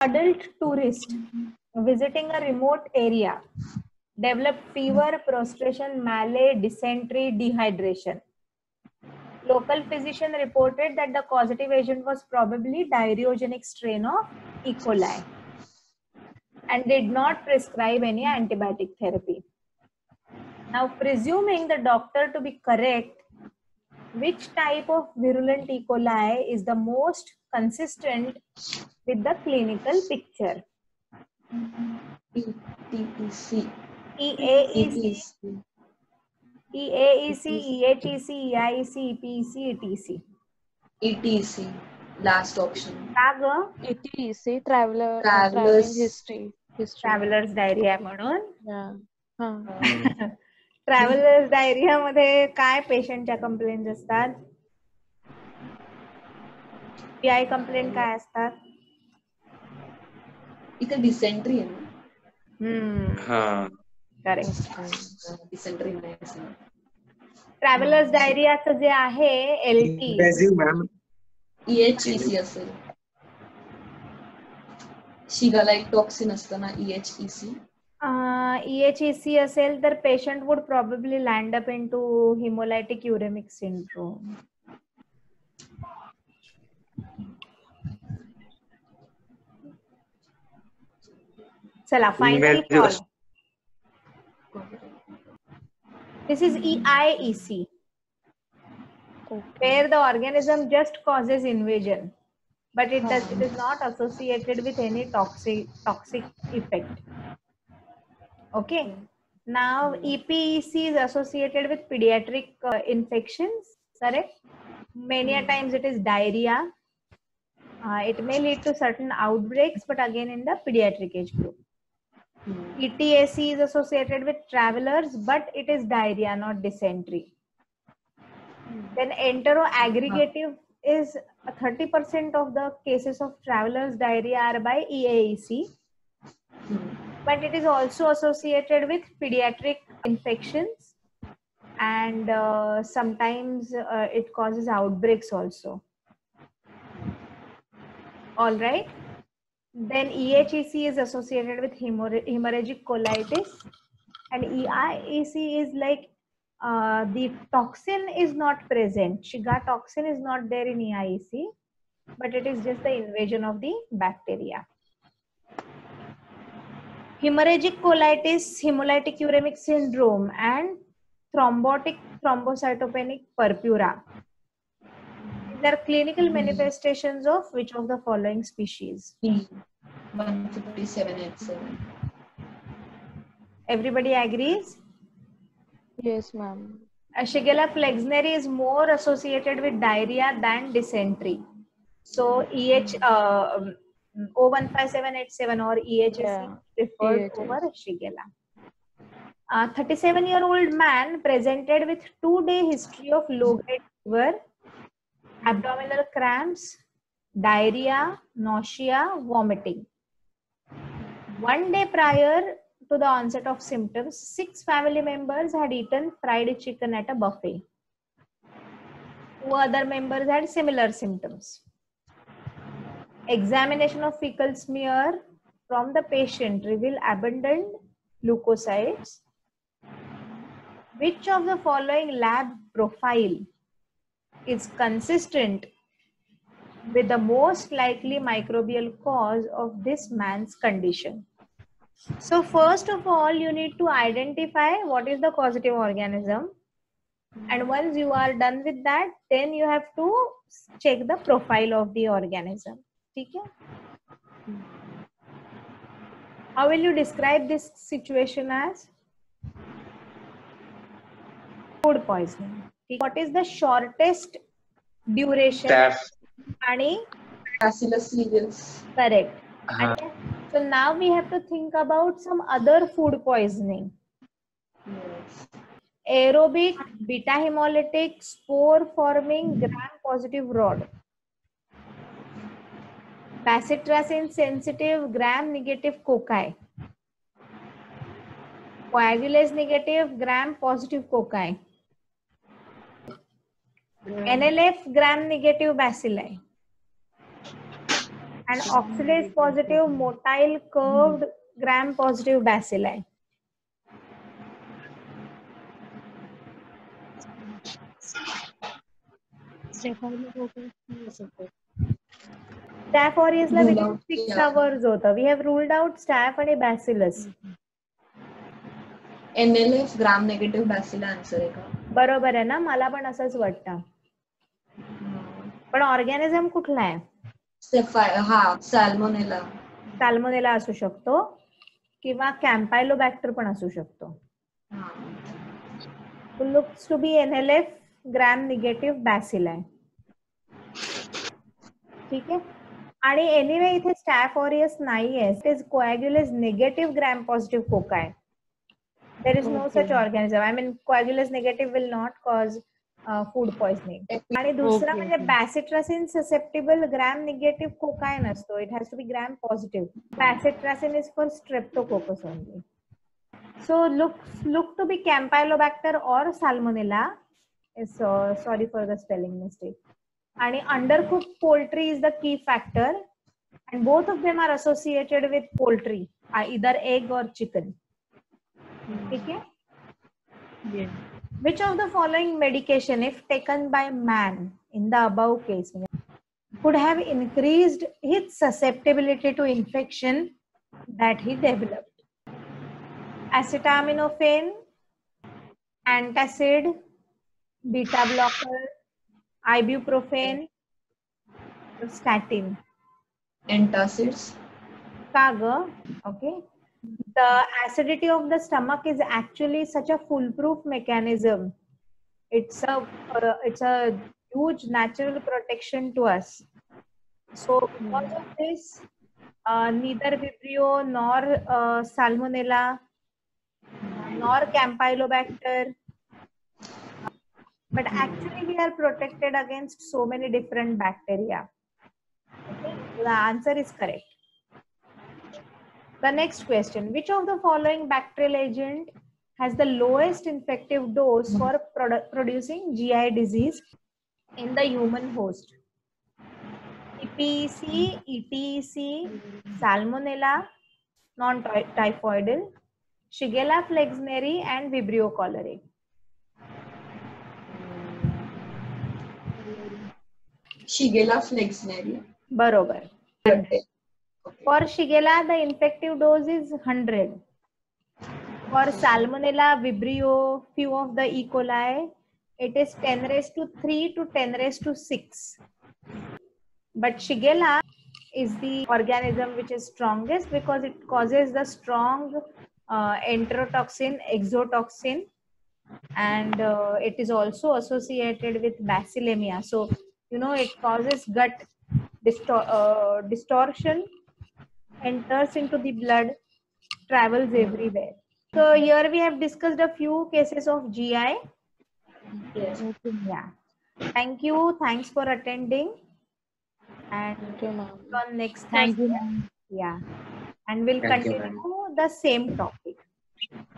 adult tourist visiting a remote area developed fever, prostration, malaise, dysentery, dehydration. Local physician reported that the causative agent was probably diarrheogenic strain of E. coli and did not prescribe any antibiotic therapy. Now, presuming the doctor to be correct, which type of virulent E. coli is the most consistent with the clinical picture? ETEC. EAEC, EAEC, EHEC, EIEC, EPEC, ETC. ETC. Last option. ETC, traveling history. Travelers diarrhea म्हणून. Yeah. Travellers diarrhoea मध्ये काय पेशंटच्या complaint असतात? PI complaint काय असतात? इथे dysentery आहे ना? करेक्ट. डिसेंट्री नाही. ट्रॅव्हलर्स डायरियाचं जे आहे एलटी EHEC असेल. शिगाला एक टॉक्सिन असतं ना, EHEC. EHEC असेल तर patient would probably land up into haemolytic uraemic syndrome. चला final call. This is EIEC, where the organism just causes invasion, but it is not associated with any toxic effect. Okay. Now EPEC is associated with pediatric infections. Correct. Many a times it is diarrhea. It may lead to certain outbreaks, but again in the pediatric age group. ETAC is associated with travelers, but it is diarrhea, not dysentery. Then enteroaggregative is 30% of the cases of travelers diarrhea are by EAEC, but it is also associated with pediatric infections, and sometimes it causes outbreaks also. All right. Then EHEC is associated with hemorrhagic colitis, and EIEC is like the toxin is not present. Shiga toxin is not there in EIEC, but it is just the invasion of the bacteria. Hemorrhagic colitis, hemolytic uremic syndrome, and thrombotic thrombocytopenic purpura. These are clinical manifestations of which of the following species? 15787. Everybody agrees? Yes, ma'am. Shigella flexneri is more associated with diarrhea than dysentery. So O15787 or EHEC preferred over Shigella. 37-year-old man presented with 2-day history of low-grade fever, abdominal cramps, diarrhea, nausea, vomiting. 1 day prior to the onset of symptoms, 6 family members had eaten fried chicken at a buffet. 2 other members had similar symptoms. Examination of fecal smear from the patient revealed abundant leukocytes. Which of the following lab profile is consistent with the most likely microbial cause of this man's condition? So first of all, you need to identify what is the causative organism, and once you are done with that, then you have to check the profile of the organism. Okay? How will you describe this situation as? Food poisoning. What is the shortest duration? Ani? Bacillus cereus. Correct. And so now we have to think about some other food poisoning. Yes. Aerobic, beta hemolytic, spore forming, gram-positive rod. Bacitracin sensitive, gram-negative cocci. Coagulase negative, gram-positive cocci. NLF gram-negative bacilli. and oxalase positive motile curved gram positive bacilli. Staph aureus ला Rule within out, 6 yeah. hours होतं. We have ruled out staph आणि bacillus. NLF gram negative bacilli answer आहे का? बरोबर आहे ना, मला पण असंच वाटतं. पण ऑर्गॅनिझम कुठला आहे? हा सॅल्मोनेला. सॅल्मोनेला असू शकतो किंवा कॅम्पायलोबॅक्टर पण असू शकतो. Looks to be NLF gram negative bacilli. ठीक आहे. आणि एनिवे इथे स्टॅफ ऑरियस नाहीये, it is coagulase negative gram positive cocci. There is no such organism. I mean, coagulase negative will not cause food poisoning. आणि दुसरा म्हणजे bacitracin susceptible gram negative कोकाय नसतो. It has to be gram positive. Bacitracin is for streptococcus only. So look to be Campylobacter or Salmonella. Sorry for the spelling mistake. And undercooked poultry is the key factor, and both of them are associated with poultry, either egg or chicken. Okay. Yes. Which of the following medication, if taken by man in the above case, could have increased his susceptibility to infection that he developed? Acetaminophen, antacid, beta blocker, ibuprofen, statin. Antacids. Kaga, okay. The acidity of the stomach is actually such a foolproof mechanism. It's a huge natural protection to us. So because of this, neither Vibrio nor Salmonella nor Campylobacter, but actually we are protected against so many different bacteria. Okay, so the answer is correct. The next question, which of the following bacterial agent has the lowest infective dose for producing GI disease in the human host? EPEC, ETEC, Salmonella, non-typhoidal, Shigella flexneri, and Vibrio cholerae. Shigella flexneri. Barobar. For Shigella, the infective dose is 100. For Salmonella, Vibrio, few of the E. coli, it is 10 raised to 3 to 10 raised to 6. But Shigella is the organism which is strongest because it causes the strong enterotoxin, exotoxin, and it is also associated with basilemia. So, it causes gut distortion, enters into the blood, travels everywhere. So here we have discussed a few cases of GI. Yes. Yeah. Thank you. Thanks for attending. And on next Thank you, Thursday. ma'am. Yeah. And we'll Thank you, continue ma'am. the same topic.